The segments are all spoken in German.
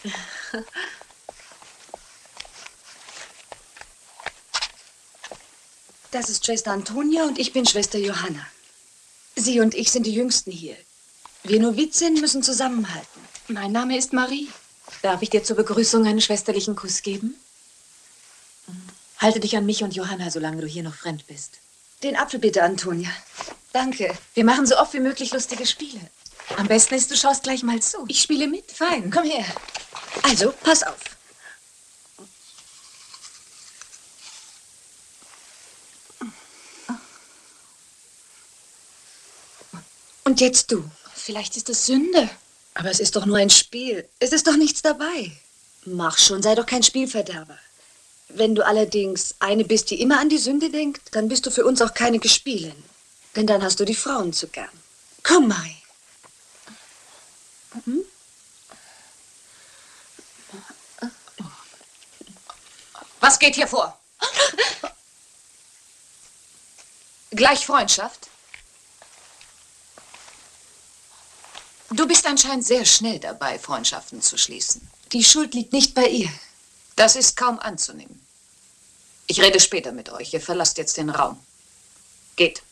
Das ist Schwester Antonia und ich bin Schwester Johanna. Sie und ich sind die Jüngsten hier. Wir Novizinnen müssen zusammenhalten. Mein Name ist Marie. Darf ich dir zur Begrüßung einen schwesterlichen Kuss geben? Halte dich an mich und Johanna, solange du hier noch fremd bist. Den Apfel bitte, Antonia. Danke. Wir machen so oft wie möglich lustige Spiele. Am besten ist, du schaust gleich mal zu. Ich spiele mit. Fein, komm her. Also, pass auf. Und jetzt du. Vielleicht ist es Sünde. Aber es ist doch nur ein Spiel. Es ist doch nichts dabei. Mach schon, sei doch kein Spielverderber. Wenn du allerdings eine bist, die immer an die Sünde denkt, dann bist du für uns auch keine Gespielin. Denn dann hast du die Frauen zu gern. Komm, Mai. Hm? Was geht hier vor? Gleich Freundschaft? Du bist anscheinend sehr schnell dabei, Freundschaften zu schließen. Die Schuld liegt nicht bei ihr. Das ist kaum anzunehmen. Ich rede später mit euch. Ihr verlasst jetzt den Raum. Geht.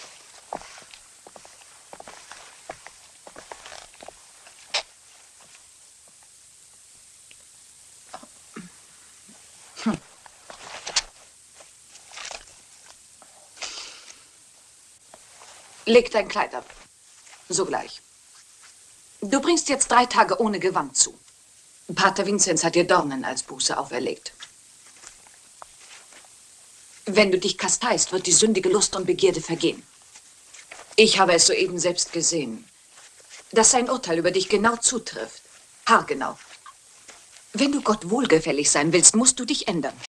Leg dein Kleid ab. Sogleich. Du bringst jetzt 3 Tage ohne Gewand zu. Pater Vinzenz hat dir Dornen als Buße auferlegt. Wenn du dich kasteist, wird die sündige Lust und Begierde vergehen. Ich habe es soeben selbst gesehen, dass sein Urteil über dich genau zutrifft. Haargenau. Wenn du Gott wohlgefällig sein willst, musst du dich ändern.